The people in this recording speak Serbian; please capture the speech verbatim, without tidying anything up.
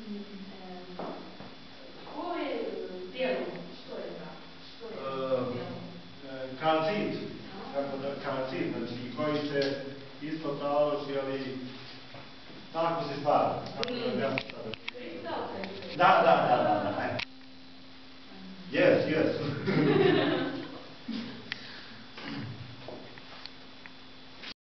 Koje djelo? Što je da? Što je djelo? Kalcit. Kako da, kalcit, znači koji se isto taloži, ali tako se stvara. Kristal? Da, da, da.